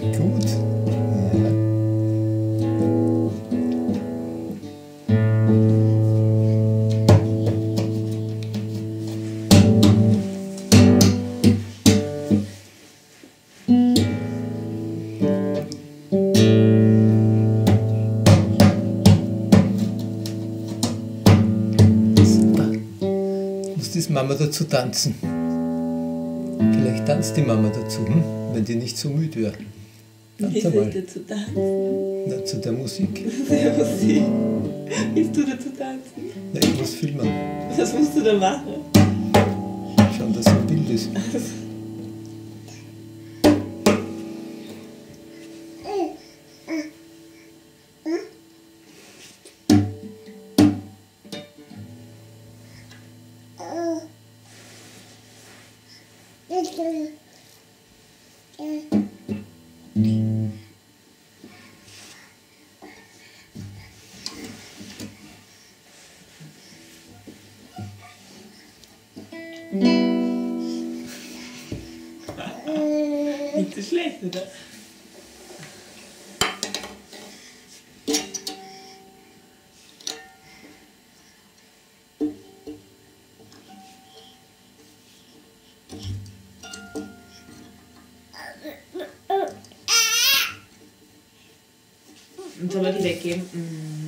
Gut. Ja. Super. Muss die Mama dazu tanzen? Vielleicht tanzt die Mama dazu, wenn die nicht so müde wäre. Wie soll ich dazu tanzen? Na, zu der Musik. Der Musik. Willst du dazu tanzen? Ja, ich muss filmen. Was musst du da machen? Schauen, dass ein Bild ist. Nicht so schlecht, oder? Und soll man die weggeben?